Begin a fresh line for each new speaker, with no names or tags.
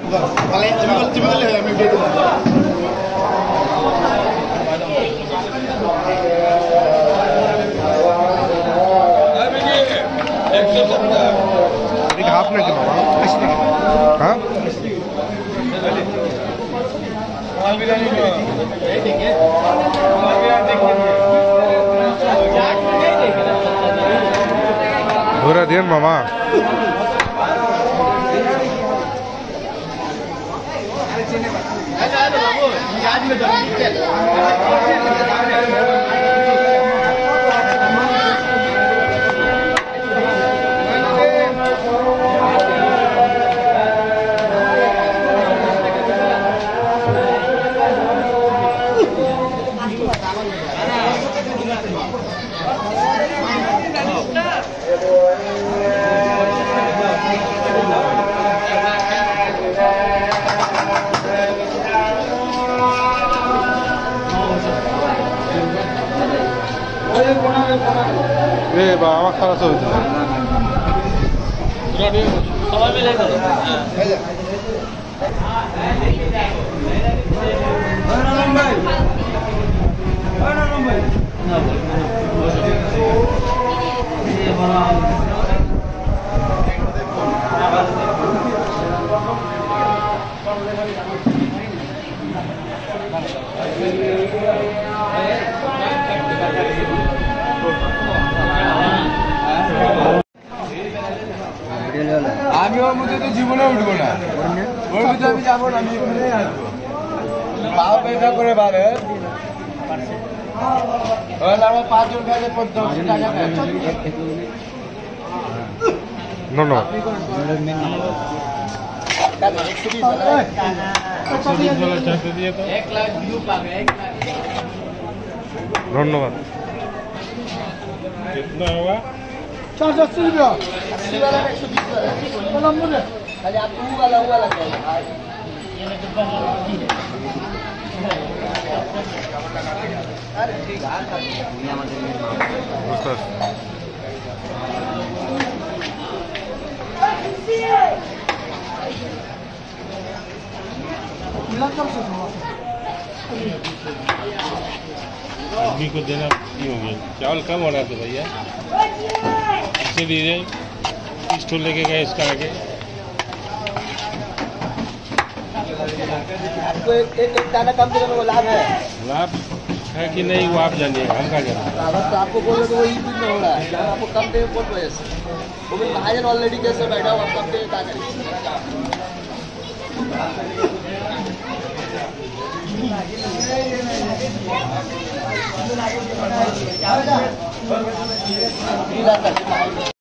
आपने क्या बाबा? हाँ? पूरा दिन मामा ये बाबा खाना तो सवाल में लेकर
আমি ওর মধ্যে তো জীবনে উঠবো না, ওর মধ্যে আমি যাবো না, আমি এখানেই আসবো। পাও পয়সা করে পাবে আমার 5 জন খাইলে 50 টাকা
नो नो धन्यवाद।
कितना होगा?
480 रुपया। 80 वाला 120 वाला खाली आपको वाला अरे ठीक है
आदमी को देना नहीं होगी। चावल कम हो रहा था भैया, इससे दीजिए। स्टोर लेके गए इसका आगे।
आपको एक दाना कम देने में वो लाभ है?
लाभ है कि नहीं वो आप जानिए, हम क्या जाना।
तो आपको बोल रहे तो वो ही में हो रहा है, आपको कम देने कौन वजह से? वो भी महाजन ऑलरेडी कैसे बैठा हुआ, कम देने क्या करें?